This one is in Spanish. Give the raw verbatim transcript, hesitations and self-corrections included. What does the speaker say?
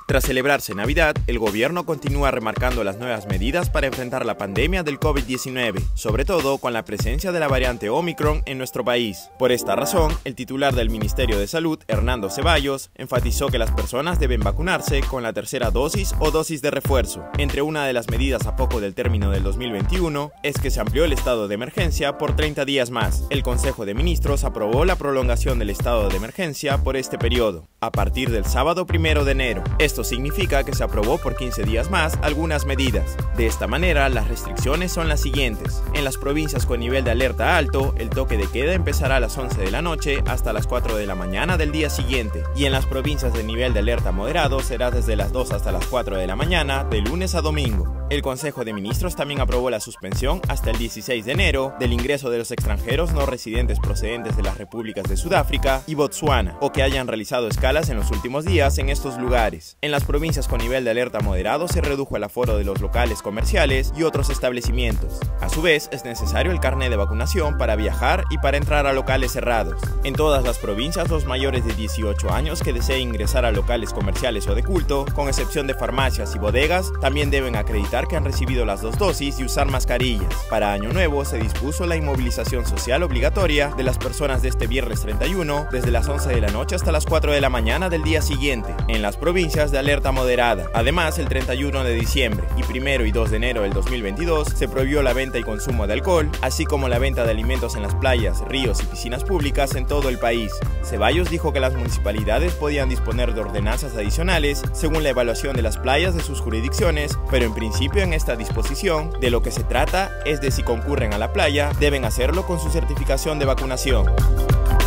Tras celebrarse Navidad, el gobierno continúa remarcando las nuevas medidas para enfrentar la pandemia del COVID diecinueve, sobre todo con la presencia de la variante Omicron en nuestro país. Por esta razón, el titular del Ministerio de Salud, Hernando Ceballos, enfatizó que las personas deben vacunarse con la tercera dosis o dosis de refuerzo. Entre una de las medidas a poco del término del dos mil veintiuno es que se amplió el estado de emergencia por treinta días más. El Consejo de Ministros aprobó la prolongación del estado de emergencia por este periodo, a partir del sábado primero de enero. Esto significa que se aprobó por quince días más algunas medidas. De esta manera, las restricciones son las siguientes. En las provincias con nivel de alerta alto, el toque de queda empezará a las once de la noche hasta las cuatro de la mañana del día siguiente. Y en las provincias de nivel de alerta moderado será desde las dos hasta las cuatro de la mañana, de lunes a domingo. El Consejo de Ministros también aprobó la suspensión hasta el dieciséis de enero del ingreso de los extranjeros no residentes procedentes de las repúblicas de Sudáfrica y Botsuana, o que hayan realizado escalas en los últimos días en estos lugares. En las provincias con nivel de alerta moderado se redujo el aforo de los locales comerciales y otros establecimientos. A su vez, es necesario el carnet de vacunación para viajar y para entrar a locales cerrados. En todas las provincias, los mayores de dieciocho años que deseen ingresar a locales comerciales o de culto, con excepción de farmacias y bodegas, también deben acreditar que han recibido las dos dosis y usar mascarillas. Para Año Nuevo se dispuso la inmovilización social obligatoria de las personas de este viernes treinta y uno desde las once de la noche hasta las cuatro de la mañana del día siguiente, en las provincias de alerta moderada. Además, el treinta y uno de diciembre y primero y dos de enero del dos mil veintidós se prohibió la venta y consumo de alcohol, así como la venta de alimentos en las playas, ríos y piscinas públicas en todo el país. Ceballos dijo que las municipalidades podían disponer de ordenanzas adicionales según la evaluación de las playas de sus jurisdicciones, pero en principio en esta disposición de lo que se trata es de si concurren a la playa, deben hacerlo con su certificación de vacunación.